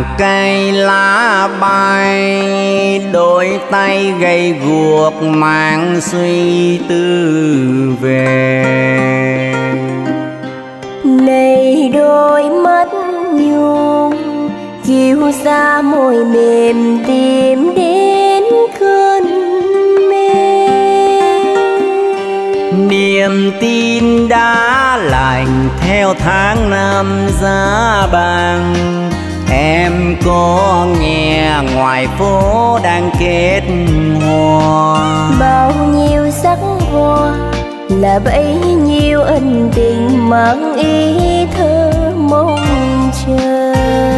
cây lá bay, đôi tay gầy guộc mang suy tư về. Này đôi mắt nhung chiều xa môi mềm tìm đến cơn mê. Niềm tin đã lành theo tháng năm giá băng, em có nghe ngoài phố đang kết hoa. Bao nhiêu sắc hoa là bấy nhiêu ân tình mang ý thơ mong chờ.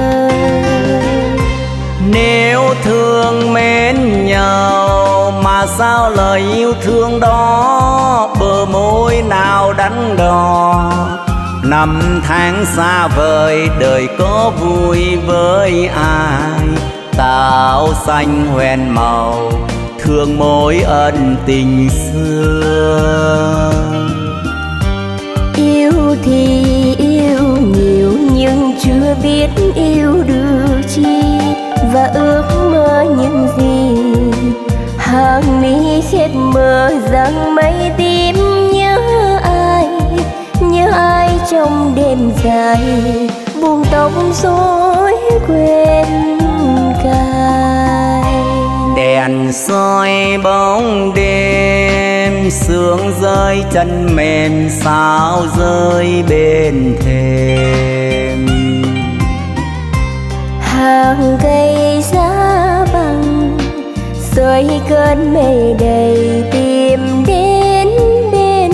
Nếu thương mến nhau mà sao lời yêu thương đó bờ môi nào đắn đo. Năm tháng xa vời đời có vui với ai, táo xanh hoen màu thương mối ân tình xưa. Yêu thì yêu nhiều nhưng chưa biết yêu được chi, và ước mơ những gì hàng mi khép mờ rằng mây tim nhớ ai trong đêm dài buông tóc rối quên cài. Đèn soi bóng đêm, sương rơi chân mềm sao rơi bên thềm. Hàng cây giá băng rơi cơn mây đầy tìm đến bên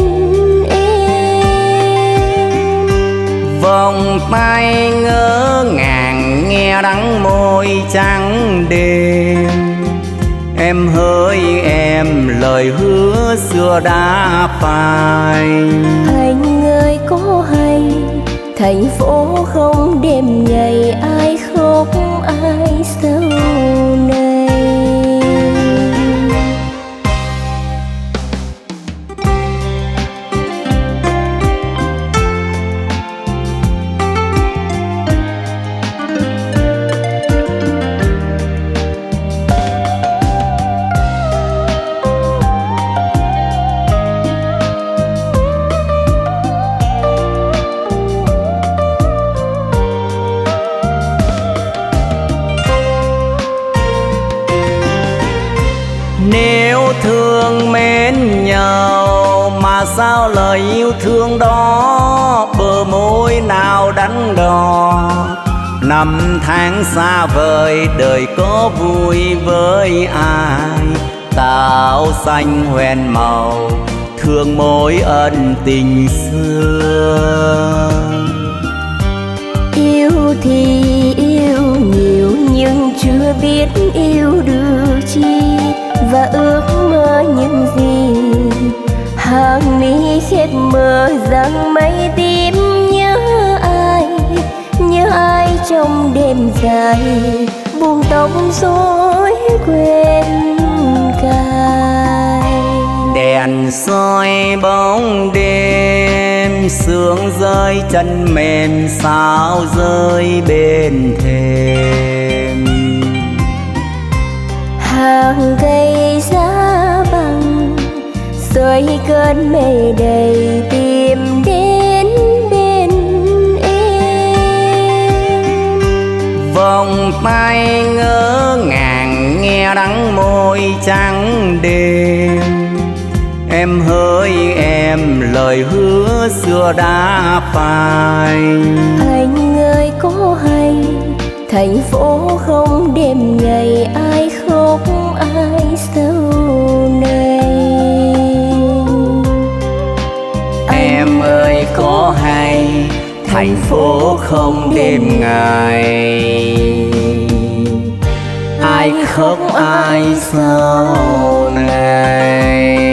em. Vòng tay ngỡ ngàng nghe đắng môi trắng đêm. Em hỡi em lời hứa xưa đã phai. Anh ơi có hay thành phố không đêm ngày ai khóc ai sau này. Nếu thương mến nhau mà sao lời yêu thương đó bờ môi nào đắn đo. Năm tháng xa vời đời có vui với ai, táo xanh hoen màu thương mối ân tình xưa. Yêu thì yêu nhiều nhưng chưa biết yêu được chi, và ước mơ những gì hàng mi khép mờ rằng mây tim nhớ ai trong đêm dài buông tóc rối quên cài. Đèn soi bóng đêm, sương rơi chân mềm sao rơi bên thềm. Hàng cây giá băng rơi cơn mây đầy tìm đến bên em. Vòng tay ngỡ ngàng nghe đắng môi trắng đêm. Em hỡi em lời hứa xưa đã phai. Anh ơi có hay thành phố không đêm ngày ai khóc ai sau này. Em ơi có hay thành phố không đêm ngày ai khóc ai sau này.